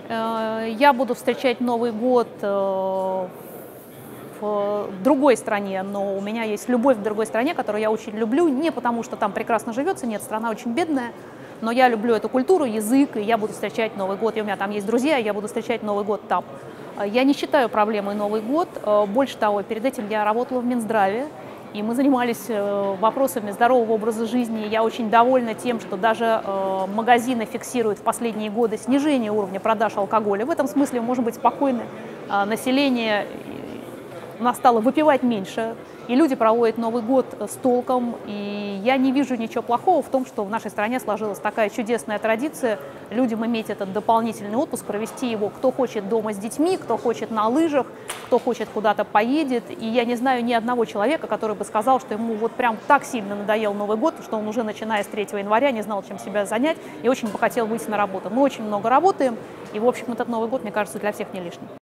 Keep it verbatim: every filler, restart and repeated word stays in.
Э, я буду встречать Новый год э, в другой стране, но у меня есть любовь к другой стране, которую я очень люблю, не потому что там прекрасно живется, нет, страна очень бедная, но я люблю эту культуру, язык, и я буду встречать Новый год, и у меня там есть друзья, и я буду встречать Новый год там. Я не считаю проблемой Новый год, больше того, перед этим я работала в Минздраве, и мы занимались вопросами здорового образа жизни. Я очень довольна тем, что даже магазины фиксируют в последние годы снижение уровня продаж алкоголя. В этом смысле мы можем быть спокойны. Население стало выпивать меньше, и люди проводят Новый год с толком. И я не вижу ничего плохого в том, что в нашей стране сложилась такая чудесная традиция людям иметь этот дополнительный отпуск, провести его кто хочет дома с детьми, кто хочет на лыжах, кто хочет куда-то поедет. И я не знаю ни одного человека, который бы сказал, что ему вот прям так сильно надоел Новый год, что он уже начиная с третьего января не знал, чем себя занять, и очень бы хотел выйти на работу. Мы очень много работаем, и, в общем, этот Новый год, мне кажется, для всех не лишний.